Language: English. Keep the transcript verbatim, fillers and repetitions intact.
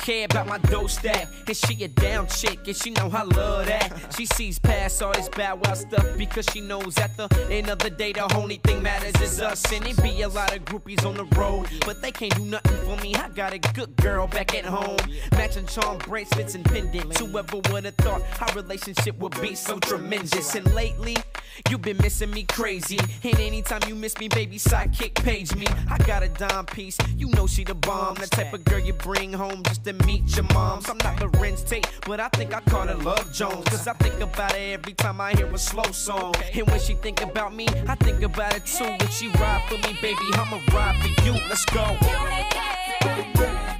care about my dough stack. And she a down chick, and she know I love that. She sees past all this bad wild stuff because she knows at the end of the day the only thing matters is us. And it be a lot of groupies on the road, but they can't do nothing for me. I got a good girl back at home, matching charm bracelets and pendants. Whoever would have thought our relationship would be so tremendous. And lately, you've been missing me crazy. And anytime you miss me, baby, sidekick page me. I got a dime piece, you know she the bomb. The type of girl you bring home just to meet your moms. I'm not Lorenz Tate, but I think I call her Love Jones, cause I think about her every time I hear a slow song. And when she think about me, I think about it too. When she ride for me, baby, I'ma ride for you. Let's go.